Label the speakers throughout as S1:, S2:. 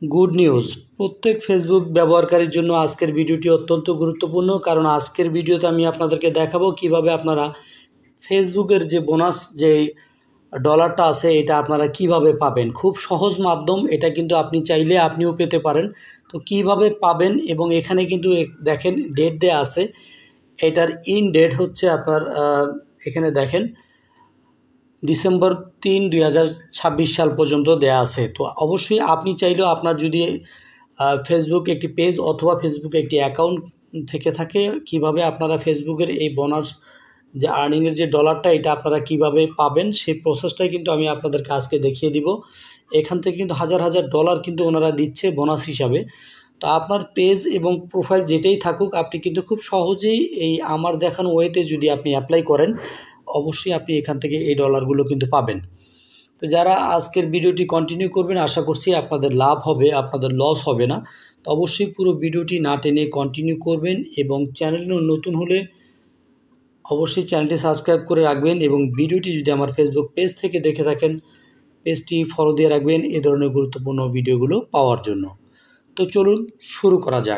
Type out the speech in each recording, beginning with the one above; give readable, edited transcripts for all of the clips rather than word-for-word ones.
S1: Good news প্রত্যেক Facebook ব্যবহারকারীর জন্য আজকের ভিডিওটি অত্যন্ত গুরুত্বপূর্ণ, কারণ আজকের ভিডিওতে আমি আপনাদেরকে দেখাবো কিভাবে আপনারা ফেসবুকের যে বোনাস যে ডলারটা আছে এটা আপনারা কিভাবে পাবেন। খুব সহজ মাধ্যম, এটা কিন্তু আপনি চাইলে আপনিও পেতে পারেন। তো কিভাবে পাবেন, এবং এখানে কিন্তু দেখেন ডেট দেয়া আছে, এটার ইন ডেট হচ্ছে আপনার এখানে দেখেন ডিসেম্বর 3, 2026 সাল পর্যন্ত দেয়া আছে। তো অবশ্যই আপনি চাইলেও আপনার যদি ফেসবুক একটি পেজ অথবা ফেসবুকে একটি অ্যাকাউন্ট থেকে থাকে, কিভাবে আপনারা ফেসবুকের এই বোনাস যে আর্নিংয়ের যে ডলারটা এটা আপনারা কিভাবে পাবেন সেই প্রসেসটাই কিন্তু আমি আপনাদেরকে আজকে দেখিয়ে দিব। এখান থেকে কিন্তু হাজার হাজার ডলার কিন্তু ওনারা দিচ্ছে বোনাস হিসাবে। তো আপনার পেজ এবং প্রোফাইল যেটাই থাকুক, আপনি কিন্তু খুব সহজেই এই আমার দেখানো ওয়েতে যদি আপনি অ্যাপ্লাই করেন, অবশ্যই আপনি এখান থেকে এই ডলারগুলো কিন্তু পাবেন। তো যারা আজকের ভিডিওটি কন্টিনিউ করবেন, আশা করছি আপনাদের লাভ হবে, আপনাদের লস হবে না। তো অবশ্যই পুরো ভিডিওটি না টেনে কন্টিনিউ করবেন, এবং চ্যানেলে নতুন হলে অবশ্যই চ্যানেলটি সাবস্ক্রাইব করে রাখবেন, এবং ভিডিওটি যদি আমার ফেসবুক পেজ থেকে দেখে থাকেন পেজটি ফলো দিয়ে রাখবেন এই ধরনের গুরুত্বপূর্ণ ভিডিওগুলো পাওয়ার জন্য। তো চলুন শুরু করা যাক।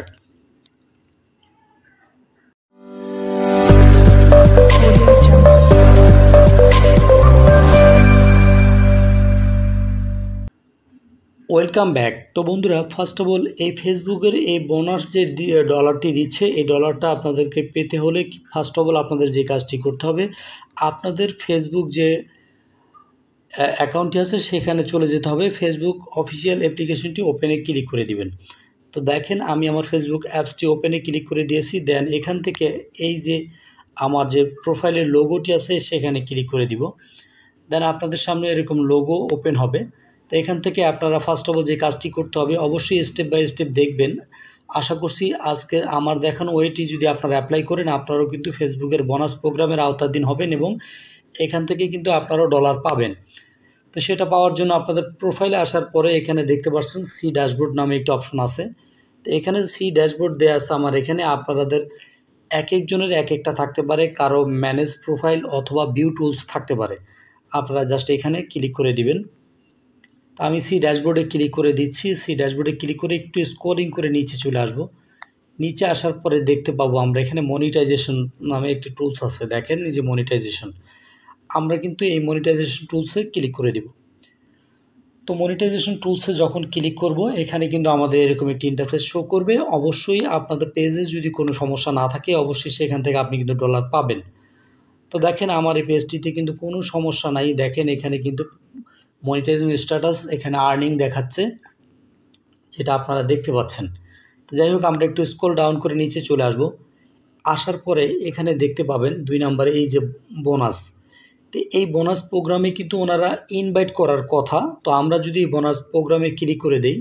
S1: Welcome back. তো বন্ধুরা, ফার্স্ট অফ অল এই ফেসবুকের এই বোনাস যে ডলারটি দিচ্ছে, এই ডলারটা আপনাদেরকে পেতে হলে ফার্স্ট অফ অল আপনাদের যে কাজটি করতে হবে, আপনাদের ফেসবুক যে অ্যাকাউন্টটি আছে সেখানে চলে যেতে হবে। ফেসবুক অফিসিয়াল অ্যাপ্লিকেশনটি ওপেনে ক্লিক করে দিবেন। তো দেখেন আমি আমার ফেসবুক অ্যাপসটি ওপেনে ক্লিক করে দিয়েছি। দেন এখান থেকে এই যে আমার যে প্রোফাইলের লোগোটি আছে সেখানে ক্লিক করে দিব। দেন আপনাদের সামনে এরকম লোগো ওপেন হবে। তো এখান থেকে আপনারা ফার্স্ট অফ অল যে কাজটি করতে হবে, অবশ্যই স্টেপ বাই স্টেপ দেখবেন। আশা করছি আজকের আমার দেখানো ওয়েটি যদি আপনারা অ্যাপ্লাই করেন, আপনারাও কিন্তু ফেসবুকের বোনাস প্রোগ্রামের আওতাধীন হবেন, এবং এখান থেকে কিন্তু আপনারাও ডলার পাবেন। তো সেটা পাওয়ার জন্য আপনাদের প্রোফাইলে আসার পরে এখানে দেখতে পাচ্ছেন সি ড্যাশবোর্ড নামে একটি অপশন আছে। তো এখানে সি ড্যাশবোর্ড দেওয়া আছে আমার এখানে। আপনাদের এক একজনের এক একটা থাকতে পারে, কারো ম্যানেজ প্রোফাইল অথবা ভিউ টুলস থাকতে পারে। আপনারা জাস্ট এখানে ক্লিক করে দিবেন। তো আমি সি ড্যাশবোর্ডে ক্লিক করে দিচ্ছি। সি ড্যাশবোর্ডে ক্লিক করে একটু স্ক্রলিং করে নিচে চলে আসব। নিচে আসার পরে দেখতে পাবো আমরা এখানে মনিটাইজেশন নামে একটি টুলস আছে। দেখেন এই যে মনিটাইজেশন, আমরা কিন্তু এই মনিটাইজেশন টুলসে ক্লিক করে দিব। তো মনিটাইজেশন টুলসে যখন ক্লিক করব, এখানে কিন্তু আমাদের এরকম একটি ইন্টারফেস শো করবে। অবশ্যই আপনাদের পেজে যদি কোনো সমস্যা না থাকে, অবশ্যই সেখান থেকে আপনি কিন্তু ডলার পাবেন। তো দেখেন আমার এই পেজটিতে কিন্তু কোনো সমস্যা নাই। দেখেন এখানে কিন্তু মনিটাইজিং স্ট্যাটাস, এখানে আর্নিং দেখাচ্ছে, যেটা আপনারা দেখতে পাচ্ছেন। তো যাই হোক, আমরা একটু স্ক্রল ডাউন করে নিচে চলে আসব। আসার পরে এখানে দেখতে পাবেন 2 নম্বরে এই যে বোনাস। তো এই বোনাস প্রোগ্রামে কিন্তু ওনারা ইনভাইট করার কথা। তো আমরা যদি বোনাস প্রোগ্রামে ক্লিক করে দেই,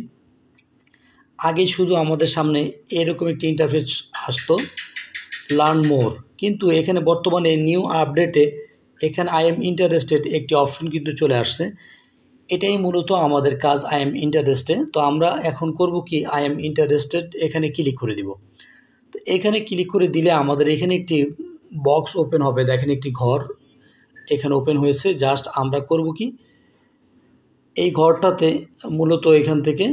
S1: আগে শুধু আমাদের সামনে এরকম একটি ইন্টারফেস আসতো, লার্ন মোর। কিন্তু এখানে বর্তমানে নিউ আপডেটে এখানে আই এম ইন্টারেস্টেড একটি অপশন কিন্তু চলে আসছে। এটাই মূলত আমাদের কাজ, আই এম ইন্টারেস্টেড। তো আমরা এখন করব কি, আই এম ইন্টারেস্টেড এখানে ক্লিক করে দিব। তো এখানে ক্লিক করে দিলে আমাদের এখানে একটি বক্স ওপেন হবে। দেখেন একটি ঘর এখানে ওপেন হয়েছে। জাস্ট আমরা করব কি, এই ঘরটাতে মূলত এখান থেকে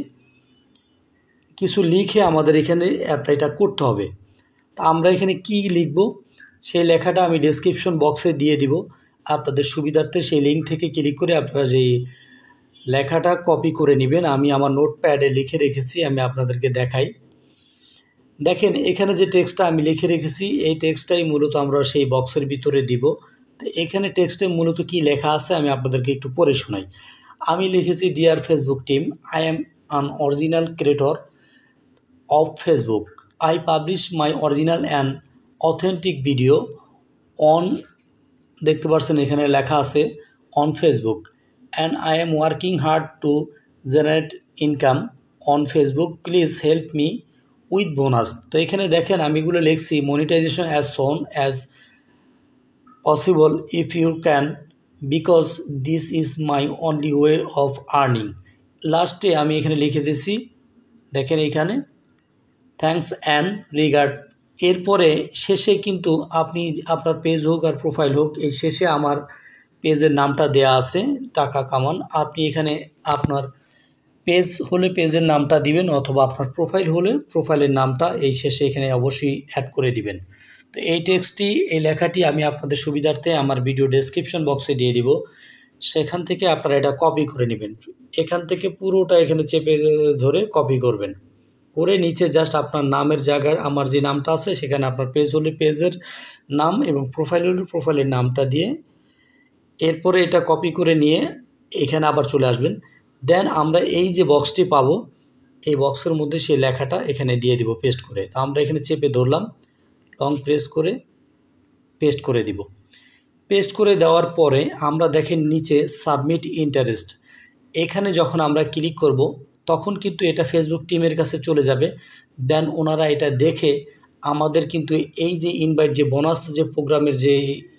S1: কিছু লিখে আমাদের এখানে অ্যাপ্লাইটা করতে হবে। তা আমরা এখানে কি লিখব সেই লেখাটা আমি ডেসক্রিপশন বক্সে দিয়ে দিব। আপনাদের সুবিধার্থে সেই লিঙ্ক থেকে ক্লিক করে আপনারা যেই লেখাটা কপি করে নেবেন। আমি আমার নোটপ্যাডে লিখে রেখেছি, আমি আপনাদেরকে দেখাই। দেখেন এখানে যে টেক্সটটা আমি লিখে রেখেছি, এই টেক্সটটাই মূলত আমরা সেই বক্সের ভিতরে দিব। তো এখানে টেক্সটে মূলত কি লেখা আছে আমি আপনাদেরকে একটু পড়ে শোনাই। আমি লিখেছি, dear Facebook team, I am an original creator of Facebook. I publish my original and authentic video on, দেখতে পাচ্ছেন এখানে লেখা আছে on Facebook, and I am working hard to generate income on Facebook. Please help me with bonus. তো এখানে দেখেন আমি এগুলো লিখছি, monetization as soon as possible if you can, because this is my only way of earning. লাস্টে আমি এখানে লিখে দিয়েছি, দেখেন এখানে থ্যাঙ্কস অ্যান্ড রিগার্ড। এরপরে শেষে কিন্তু আপনি আপনার পেজ হোক আর প্রোফাইল হোক, এই শেষে আমার পেজের নামটা দেয়া আছে টাকা কামান। আপনি এখানে আপনার পেজ হলে পেজের নামটা দিবেন, অথবা আপনার প্রোফাইল হলে প্রোফাইলের নামটা এই শেষে এখানে অবশ্যই অ্যাড করে দিবেন। তো এই টেক্সটটি, এই লেখাটি আমি আপনাদের সুবিধার্থে আমার ভিডিও ডেসক্রিপশন বক্সে দিয়ে দিব, সেখান থেকে আপনারা এটা কপি করে নেবেন। এখান থেকে পুরোটা এখানে চেপে ধরে কপি করবেন, করে নিচে জাস্ট আপনার নামের জায়গায় আমার যে নামটা আছে সেখানে আপনার পেজ হলে পেজের নাম এবং প্রোফাইল হলে প্রোফাইলের নামটা দিয়ে এরপরে এটা কপি করে নিয়ে এখানে আবার চলে আসবেন। দেন আমরা এই যে বক্সটি পাবো, এই বক্সের মধ্যে সেই লেখাটা এখানে দিয়ে দিব পেস্ট করে। তো আমরা এখানে চেপে ধরলাম, লং প্রেস করে পেস্ট করে দিব। পেস্ট করে দেওয়ার পরে আমরা দেখেন নিচে সাবমিট ইন্টারেস্ট, এখানে যখন আমরা ক্লিক করব তখন কিন্তু এটা ফেসবুক টিমের কাছে চলে যাবে। দেন ওনারা এটা দেখে আমাদের কিন্তু এই যে ইনভাইট যে বোনাস যে প্রোগ্রামের যে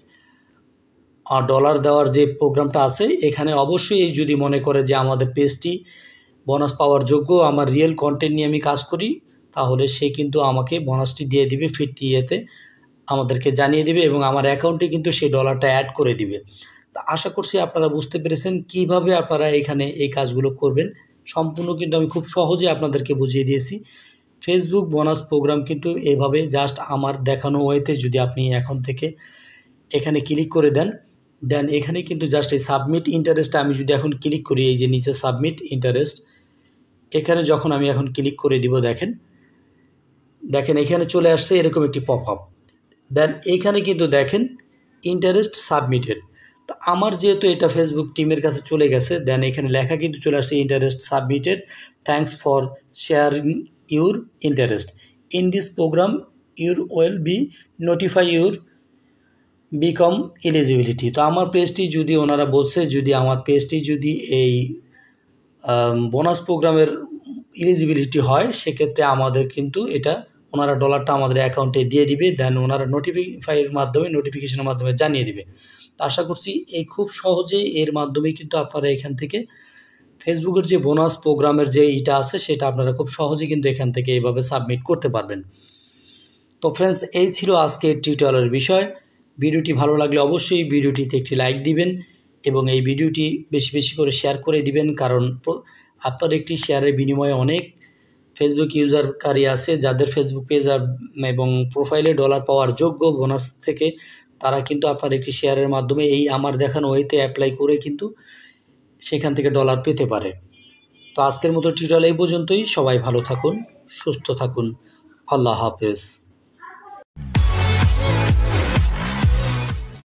S1: ডলার দেওয়ার যে প্রোগ্রামটা আছে, এখানে অবশ্যই যদি মনে করে যে আমাদের পেজটি বোনাস পাওয়ার যোগ্য, আমার রিয়েল কন্টেন্ট নিয়ে আমি কাজ করি, তাহলে সে কিন্তু আমাকে বোনাসটি দিয়ে দিবে, ফিরতি ইয়েতে আমাদেরকে জানিয়ে দিবে এবং আমার অ্যাকাউন্টে কিন্তু সেই ডলারটা অ্যাড করে দিবে। তা আশা করছি আপনারা বুঝতে পেরেছেন কিভাবে আপনারা এখানে এই কাজগুলো করবেন। সম্পূর্ণ কিন্তু আমি খুব সহজে আপনাদেরকে বুঝিয়ে দিয়েছি। ফেসবুক বোনাস প্রোগ্রাম কিন্তু এভাবে জাস্ট আমার দেখানো ওয়েতে যদি আপনি এখন থেকে এখানে ক্লিক করে দেন, দেন এখানে কিন্তু জাস্ট এই সাবমিট ইন্টারেস্ট আমি যদি এখন ক্লিক করি, এই যে নিচে সাবমিট ইন্টারেস্ট, এখানে যখন আমি এখন ক্লিক করে দিব দেখেন এখানে চলে আসছে এরকম একটি পপ আপ। দেন এইখানে কিন্তু দেখেন ইন্টারেস্ট সাবমিটেড। তো আমার যেহেতু এটা ফেসবুক টিমের কাছে চলে গেছে, দেন এখানে লেখা কিন্তু চলে আসছে interest submitted, thanks for sharing your interest in this program, your will be notify your become eligibility. তো আমার পেজটি যদি ওনারা বলছে যদি আমার পেজটি যদি এই বোনাস প্রোগ্রামের এলিজিবিলিটি হয়, সেক্ষেত্রে আমাদের কিন্তু এটা ওনারা ডলারটা আমাদের অ্যাকাউন্টে দিয়ে দিবে। দেন ওনারা নোটিফিকেশনের মাধ্যমে জানিয়ে দিবে। তো আশা করছি এই খুব সহজেই এর মাধ্যমে কিন্তু আপনারা এখান থেকে ফেসবুকের যে বোনাস প্রোগ্রামের যে ইটা আছে সেটা আপনারা খুব সহজেই কিন্তু এখান থেকে এইভাবে সাবমিট করতে পারবেন। তো ফ্রেন্ডস, এই ছিল আজকের টিউটোরিয়ালের বিষয়। ভিডিওটি ভালো লাগলে অবশ্যই ভিডিওটিতে একটি লাইক দিবেন এবং এই ভিডিওটি বেশি বেশি করে শেয়ার করে দিবেন, কারণ আপনার একটি শেয়ারের বিনিময়ে অনেক ফেসবুক ইউজারকারী আছে যাদের ফেসবুক পেজ এবং প্রোফাইলে ডলার পাওয়ার যোগ্য বোনাস থেকে, তারা কিন্তু আপনার একটি শেয়ারের মাধ্যমে এই আমার দেখানো ওয়েতে অ্যাপ্লাই করে কিন্তু সেখান থেকে ডলার পেতে পারে। তো আজকের মতো টিউটোরিয়াল এই পর্যন্তই। সবাই ভালো থাকুন, সুস্থ থাকুন। আল্লাহ হাফেজ।